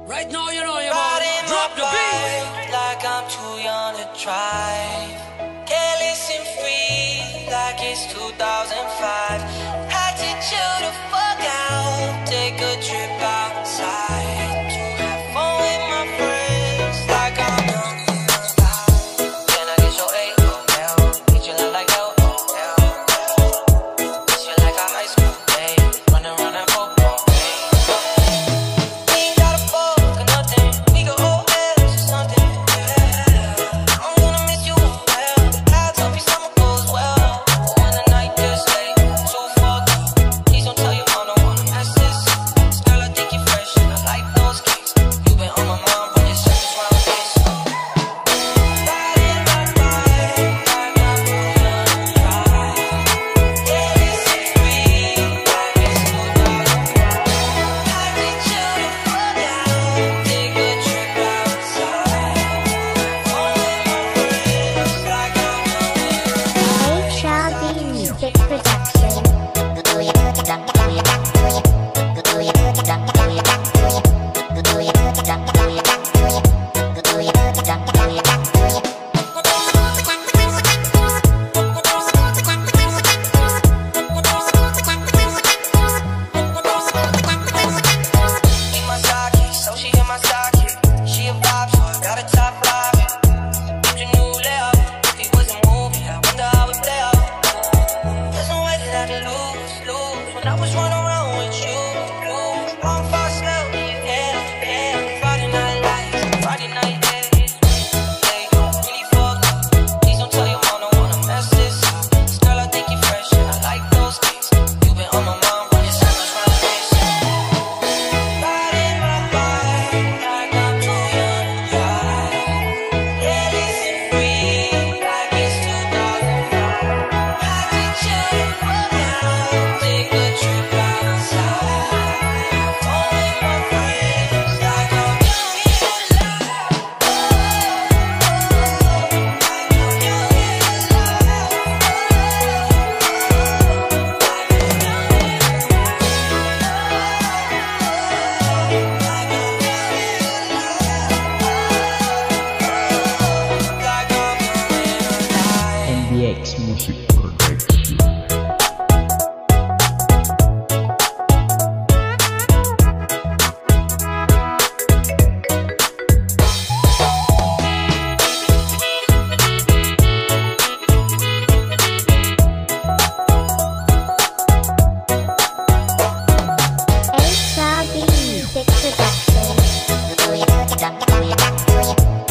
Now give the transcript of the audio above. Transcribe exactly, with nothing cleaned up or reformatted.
Right now, you know, you man. Drop the beat. Like I'm too young to drive. Careless and free, like it's two thousand five. Had to chill the fuck out, take a trip outside to have fun with my friends, like I'm young and alive. Can I get your A? Oh hell, treat you like hell. Oh hell, miss you like a high school day, running around that football. Music Production. H R B Music Production.